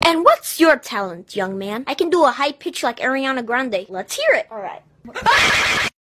And what's your talent, young man? I can do a high pitch like Ariana Grande. Let's hear it. Alright.